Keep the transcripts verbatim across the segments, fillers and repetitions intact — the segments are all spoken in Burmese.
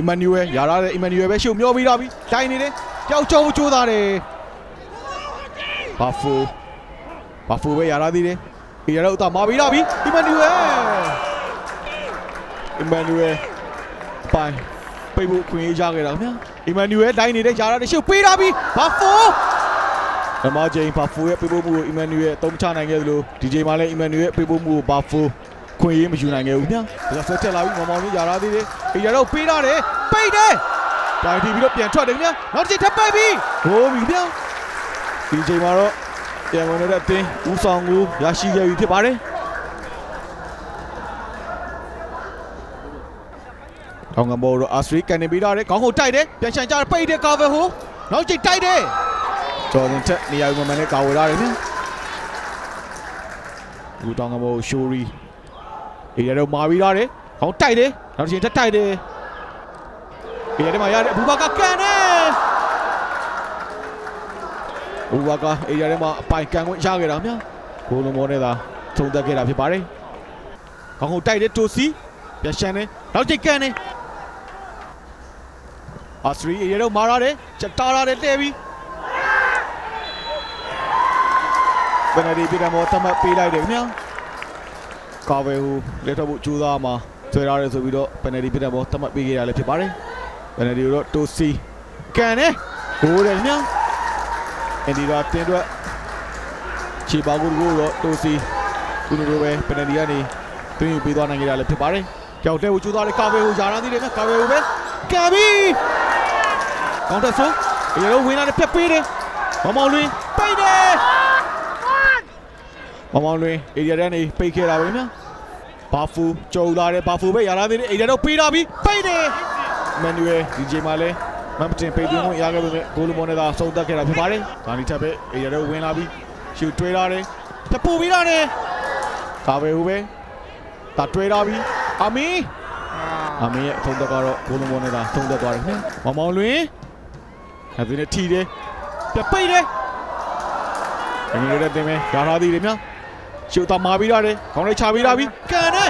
Emmanuel ရလာတယ် Emmanuel ပဲရှုပ်မျောပြီးတော့ပြီတိုင်းနေတယ်ကြောက်ကြောက်ကြိုးသားတယ်ဘာဖူဘာဖူပဲရလာသေးတယ်ဒီရတော့မာပြီးတော့ပြီ Emmanuel Emmanuel ပိုင်ပိတ်ဖို့ခွင့်ရခဲ့တာခင်ဗျာ Emmanuel တိုင်းနေတယ်ရလာတယ်ရှုပ်ပေးတော့ပြီဘာဖူဓမ္မချင်းဘာဖူရဲ့ပိတ်ဖို့မှုကို Emmanuel သုံးချနိုင်ခဲ့သလိုဒီချိန်မှာလည်း Emmanuel ပိတ်ဖို့မှုကိုဘာဖူခွင့်ရမယူနိုင်ခဲ့ဘူးခင်ဗျာဒါဆိုဆက်လာပြီမောင်မောင်လေးရလာသေးတယ်ဒီရတော့ပေးတော့တယ်ပိတ်တယ်တိုင်းတီပြီးတော့ပြန်ထွက်တယ်ခင်ဗျာနောက်တစ်ချိန်ထပ်ပိတ်ပြီဟိုးပြီခင်ဗျာဒီချိန်မှာတော့ပြန်ဝင်တဲ့အတင်းဦးဆောင်ကိုရရှိခဲ့ပြီဖြစ်ပါတယ်တောင်ကဘောတော့အာစရီကန်နေပြီးတော့ခေါင်းကိုတိုက်တယ်ပြန်ချန်ကြပိတ်တယ်ကာဗယ်ဟိုနောက်ချိန်တိုက်တယ်ဂျော်ဒန်တက်နေရာမှာလည်းကာဝေရတယ်ခင်ဗျာဦးတောင်ကဘောရှိုရီအေးရတော့မာပြီးတော့ခေါင်းတိုက်တယ်နောက်တစ်ချိန်ထပ်တိုက်တယ်အေးရမှာရတယ်ဘူဘာကကန်တယ်ဘူဘာကအေးရမှာအပိုင်ကန်ခွင့်ရခဲ့တာများဂိုးလုံးမောနဲ့သာထုံသက်ခဲ့တာဖြစ်ပါတယ်ခေါင်းကိုတိုက်တယ်တိုစီပြန်ရှန်တယ်နောက်ချိန်ကန်တယ်အာစရီအေးရတော့မာရတယ်ချက်တာရတယ်တဲပြီးဘယ်နေဒီပြတဲ့မောတမပေးလိုက်တယ်ခင်ဗျာကာဗယ်ဟူလက်ထပ်ဖို့ကြိုးစားမှာဆွဲရတယ်ဆိုပြီးတော့ပယ်နယ်တီပြတဲ့ဘောတတ်မှတ်ပေးခဲ့ရလည်းဖြစ်ပါတယ်ပယ်နယ်တီကိုတော့တိုစီကန်တယ်ဂိုးတယ်ခင်ဗျာအန်ဒီရာတင်းအတွက်ခြေပါကူကိုတော့တိုစီသူတို့ပဲပယ်နယ်တီကနေတွင်းယူပေးသွားနိုင်ကြရလည်းဖြစ်ပါတယ်ကြောက်တဲ့ကိုကြိုးစားတယ်ကာဗယ်ဟူယာရန်သေးတယ်ခင်ဗျာကာဗယ်ဟူပဲကန်ပြီကောင်တက်ဆိုရေလုံးဝင်လာတဲ့ဖြတ်ပေးတယ်မောင်မောင်လွင်ပိတ်တယ်မောင်မောင်လွင်အေရီယာကနေပိတ်ခဲ့တာပဲခင်ဗျာဘာဖူကြုံလာတယ်ဘာဖူပဲရလာသေးတယ်အေရီယာတော့ပေးတာပြီပိတ်တယ်မန်နျူရယ်ဒီဂျေမှာလဲမမ်ပတင်ပိတ်သွင်းခွင့်ရခဲ့ပေမဲ့ဂိုးလုံးမောနဲ့သာဆုံးသက်ခဲ့တာဖြစ်ပါတယ်ဒါနီထပ်ပဲအေရီယာတော့ဝင်လာပြီးရှူတွဲလာတယ်တပူပြီးလာတယ်ဒါပဲဟိုပဲဒါတွဲလာပြီးအမီအမီရဲ့ထုံးသက်ကတော့ဂိုးလုံးမောနဲ့သာဆုံးသက်သွားတယ်ခင်ဗျာမောင်မောင်လွင်အဲဒီနဲ့ထီတယ်ပြပိတ်တယ်အမီရဲ့တင်မဲရလာသေးတယ်ဗျာရှုပ်တော့မာပြီးရတယ်ခေါင်းလေးချပြီးလာပြီကန်တယ်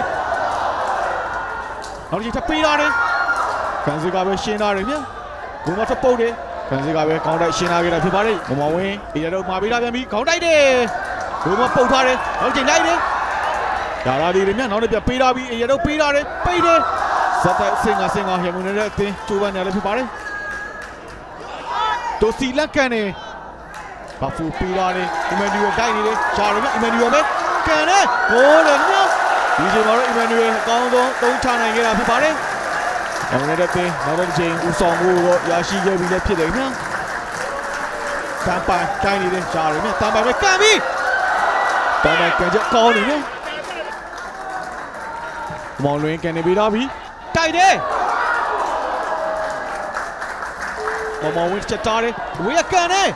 နောက်တစ်ချိန်ထပ်ပေးရတယ်ကန်စီကပဲရှင်းလာတယ်ဗျာဘုံမထပ်ပုတ်တယ်ကန်စီကပဲခေါင်းတိုက်ရှင်းလာခဲ့တာဖြစ်ပါတယ်ဘုံမဝင်းအေရတော့မာပြီးလာပြန်ပြီခေါင်းတိုက်တယ်ဘုံမပုတ်ထားတယ်နောက်တစ်ချိန်လိုက်တယ်ရလာသေးတယ်ဗျာနောက်တစ်ပြပေးလာပြီအေရတော့ပေးလာတယ်ပိတ်တယ်ဇက်တိုက်စင်ကစင်ကရမုန်နဲ့အတင်းကျိုးပန်းနေလည်းဖြစ်ပါတယ်တိုစီလက်ကန်နေဘာဖူပေးလာတယ်အီမန်နျူရယ်တိုက်နေတယ်ရှာတယ်ဗျအီမန်နျူရယ်ပဲကန်တယ်ဟိုးတယ်နော်ဒီချိန်မှာတော့အီမန်နျူရယ်အကောင်းဆုံးသုံးချနိုင်ခဲ့တာဖြစ်ပါတယ်။အောင်နေတဲ့ပင်နောက်တစ်ချိန်ဦးဆောင်မှုတော့ရရှိခဲ့ပြီလည်းဖြစ်တယ်ခင်ဗျာ။တန်ပိုင်တိုင်းနေတဲ့ရှားတယ်ဗျတန်ပိုင်ပဲကန်ပြီ။တန်ပိုင်ကန်ချက်ကောင်းနေနော်။မောင်လွင်ကန်နေပြီးတော့ပြီတိုက်တယ်။မောင်မောင်ဝင်းချက်တားတယ်ဝေးကန်တယ်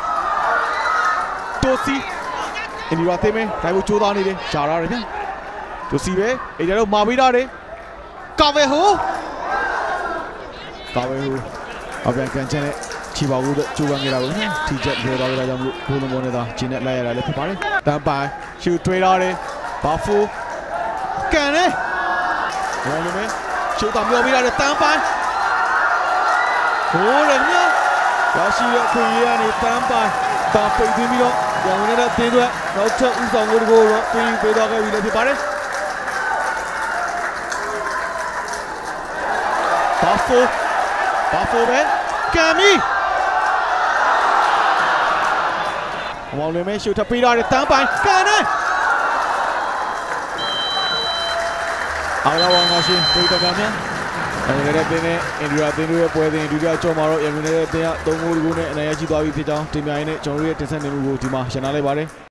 တိုစီအင်ဒီရာသေးမယ်ဒါကိုချိုးသားနေတယ်ရှားရတယ်ဗျတိုစီပဲအေဂျာတော့မာပြီးတော့တယ်ကာဗယ်ဟိုကာဗယ်ဟိုအပြန်ကန်ချင်တဲ့ချီပါဘူးတော့ချိုးပန်းနေတာကိုထီချက်ပြောသွားကြတာကြောင့်မလို့ဘိုးလုံးပေါ်နေတာဂျင်းနဲ့လိုက်ရတာလည်းဖြစ်ပါတယ်တန်ပိုင်ရှူထွေးထားတယ်ဘာဖူကန်တယ်ဘောလုံးပဲချိုးသားပြောပြီးတော့တန်ပိုင်ဟိုးတယ်မြောက်ရရှိရခွင့်ရနေတန်ပိုင်တာပိတ်သွင်းပြီးတော့ရောင်နေတဲ့တင်းအတွက်နောက်ထပ်ဦးဆောင်ကိုတကိုတော့ပြင်ပေးသွားခဲ့ပြီလည်းဖြစ်ပါတယ်ဘာဖူဘာဖူပဲကမ်မီမောင်လွင်မဲရှုထပ်ပေးထားတဲ့တန်းပိုင်ကန်တယ်အားရဝါငါရှင်ပြေးတော့ပြန်ပြန်အဲဒီလည်းတင်းနဲ့အင်ဒီယာတင်းတို့ရဲ့ပွဲစဉ်ဒုတိယကြော်မှာတော့ရန်ကုန်နေတဲ့တင်းကသုံးဂိုးတကူနဲ့အနိုင်ရရှိသွားပြီဖြစ်ကြောင်းတင်ပြရင်းနဲ့ကျွန်တော်တို့ရဲ့တင်ဆက်နေမှုကိုဒီမှာရှင်းလာလိုက်ပါတယ်